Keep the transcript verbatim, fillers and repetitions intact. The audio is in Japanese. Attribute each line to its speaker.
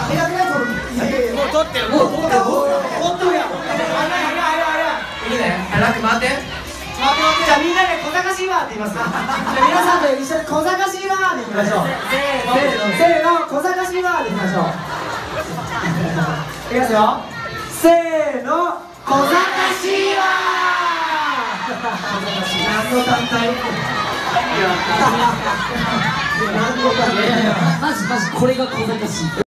Speaker 1: 早くないこれ。いやいやいや、もう撮ってる、もう撮ってる、撮ってるやん。あれあれあれあれ。いいね。ラック回って。じゃあみんなで小賢しいわって言います。じゃあ皆さんで一緒に小賢しいわって言いましょう。せーの、小賢しいわって言いましょう。いきますよ。せーの、小賢しいわ。何の団体？何の団体？マジマジこれが小賢しい。